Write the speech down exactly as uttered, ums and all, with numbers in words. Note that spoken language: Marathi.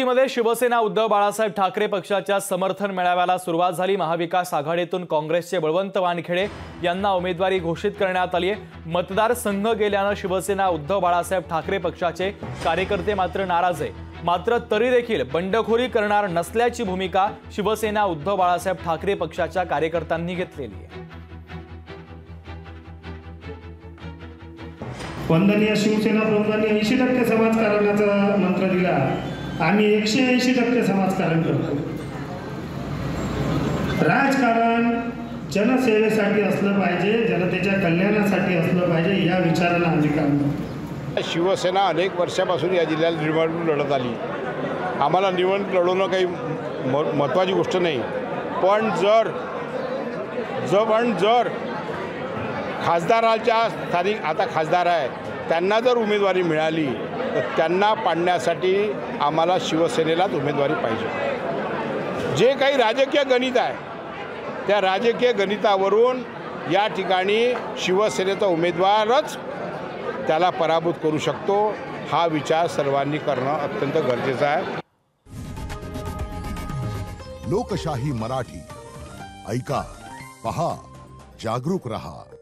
युक्तीमध्ये शिवसेना उद्धव बाळासाहेब ठाकरे पक्षाच्या समर्थन मेळाव्याला सुरुवात झाली। महाविकास आघाडीतून काँग्रेसचे बळवंत वानखेडे यांना उमेदवारी घोषित करण्यात आली आहे। मतदारसंघ गेल्यानं शिवसेना उद्धव बाळासाहेब ठाकरे पक्षाचे कार्यकर्ते मात्र नाराज आहे। मात्र तरी देखील बंडखोरी करणार नसल्याची भूमिका शिवसेना उद्धव बाळासाहेब ठाकरे पक्षाच्या कार्यकर्त्यांनी घेतलेली आहे। वंदनीय शिवसेना प्रमुखांनी ऐंशी टक्के समाजकारणाचा मंत्र दिला। आम्ही एकशे ऐंशी टक्के समाजकारण करतो। राजकारण जनसेवेसाठी असलं पाहिजे, जनतेच्या कल्याणासाठी असलं पाहिजे, या विचाराला आम्ही काम करतो। शिवसेना अनेक वर्षापासून या जिल्ह्यात निवडणूक लढत आली। आम्हाला निवडणूक लढवणं काही महत्त्वाची गोष्ट नाही, पण जर जवळ जर खासदाराच्या स्थानिक आता खासदार आहे त्यांना जर उमेदवारी मिळाली तर त्यांना पाडण्यासाठी आम्हाला शिवसेनेलाच उमेदवारी पाहिजे। जे काही राजकीय गणित आहे त्या राजकीय गणितावरून या ठिकाणी शिवसेनेचा उमेदवारच त्याला पराभूत करू शकतो, हा विचार सर्वांनी करणं अत्यंत गरजेचं आहे। लोकशाही मराठी ऐका, पहा, जागरूक रहा।